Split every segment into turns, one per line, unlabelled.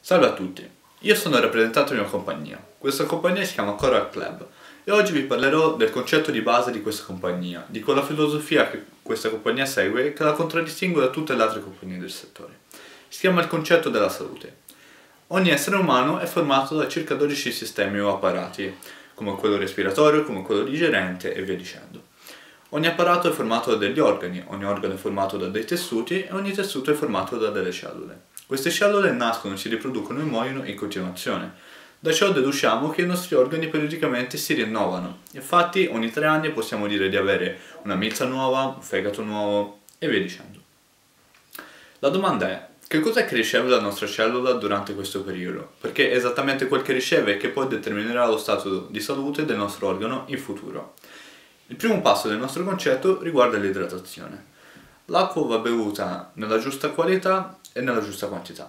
Salve a tutti, io sono il rappresentante di una compagnia. Questa compagnia si chiama Coral Club e oggi vi parlerò del concetto di base di questa compagnia, di quella filosofia che questa compagnia segue che la contraddistingue da tutte le altre compagnie del settore. Si chiama il concetto della salute. Ogni essere umano è formato da circa 12 sistemi o apparati, come quello respiratorio, come quello digerente e via dicendo. Ogni apparato è formato da degli organi, ogni organo è formato da dei tessuti e ogni tessuto è formato da delle cellule. Queste cellule nascono, si riproducono e muoiono in continuazione. Da ciò deduciamo che i nostri organi periodicamente si rinnovano. Infatti ogni 3 anni possiamo dire di avere una milza nuova, un fegato nuovo e via dicendo. La domanda è: che cos'è che riceve la nostra cellula durante questo periodo? Perché è esattamente quel che riceve che poi determinerà lo stato di salute del nostro organo in futuro. Il primo passo del nostro concetto riguarda l'idratazione. L'acqua va bevuta nella giusta qualità e nella giusta quantità.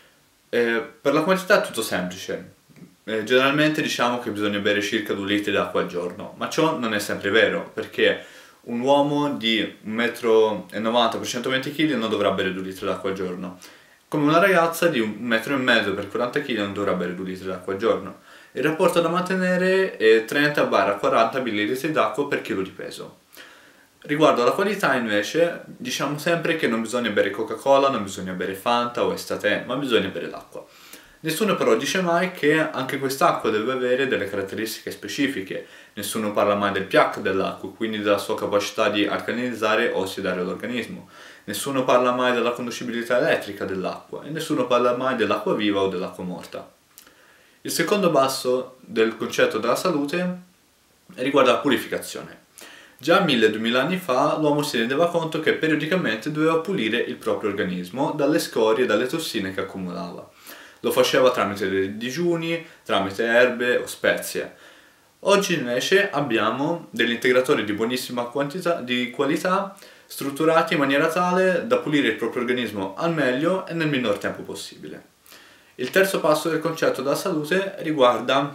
Per la quantità è tutto semplice. Generalmente diciamo che bisogna bere circa 2 litri d'acqua al giorno, ma ciò non è sempre vero, perché un uomo di 1,90 m per 120 kg non dovrà bere 2 litri d'acqua al giorno, come una ragazza di 1,5 m per 40 kg non dovrà bere 2 litri d'acqua al giorno. Il rapporto da mantenere è 30-40 ml d'acqua per chilo di peso. Riguardo alla qualità invece, diciamo sempre che non bisogna bere Coca-Cola, non bisogna bere Fanta o Estate, ma bisogna bere l'acqua. Nessuno però dice mai che anche quest'acqua deve avere delle caratteristiche specifiche. Nessuno parla mai del pH dell'acqua, quindi della sua capacità di alcalinizzare o ossidare l'organismo. Nessuno parla mai della conducibilità elettrica dell'acqua e nessuno parla mai dell'acqua viva o dell'acqua morta. Il secondo passo del concetto della salute riguarda la purificazione. Già 1000-2000 anni fa l'uomo si rendeva conto che periodicamente doveva pulire il proprio organismo dalle scorie e dalle tossine che accumulava. Lo faceva tramite dei digiuni, tramite erbe o spezie. Oggi invece abbiamo degli integratori di buonissima qualità strutturati in maniera tale da pulire il proprio organismo al meglio e nel minor tempo possibile. Il terzo passo del concetto della salute riguarda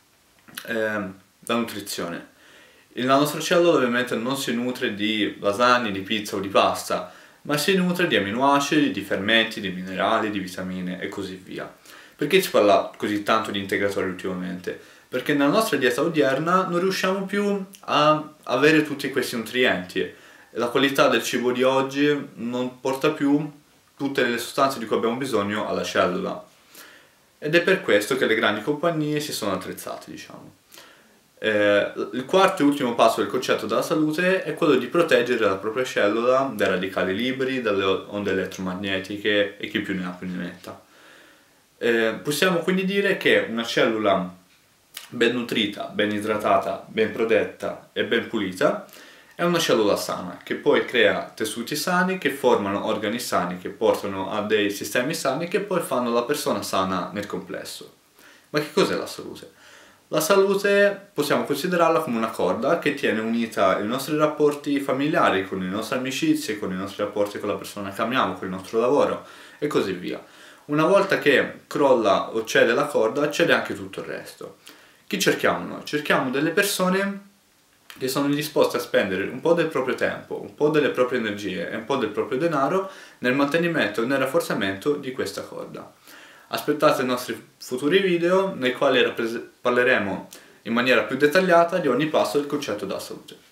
la nutrizione. La nostra cellula ovviamente non si nutre di lasagne, di pizza o di pasta, ma si nutre di aminoacidi, di fermenti, di minerali, di vitamine e così via. Perché si parla così tanto di integratori ultimamente? Perché nella nostra dieta odierna non riusciamo più a avere tutti questi nutrienti. La qualità del cibo di oggi non porta più tutte le sostanze di cui abbiamo bisogno alla cellula. Ed è per questo che le grandi compagnie si sono attrezzate, diciamo. Il quarto e ultimo passo del concetto della salute è quello di proteggere la propria cellula dai radicali liberi, dalle onde elettromagnetiche e chi più ne ha più ne metta. Possiamo quindi dire che una cellula ben nutrita, ben idratata, ben protetta e ben pulita è una cellula sana, che poi crea tessuti sani, che formano organi sani, che portano a dei sistemi sani, che poi fanno la persona sana nel complesso. Ma che cos'è la salute? La salute possiamo considerarla come una corda che tiene unita i nostri rapporti familiari, con le nostre amicizie, con i nostri rapporti con la persona che amiamo, con il nostro lavoro e così via. Una volta che crolla o cede la corda, cede anche tutto il resto. Chi cerchiamo noi? Cerchiamo delle persone che sono disposte a spendere un po' del proprio tempo, un po' delle proprie energie e un po' del proprio denaro nel mantenimento e nel rafforzamento di questa corda. Aspettate i nostri futuri video nei quali parleremo in maniera più dettagliata di ogni passo del concetto della salute.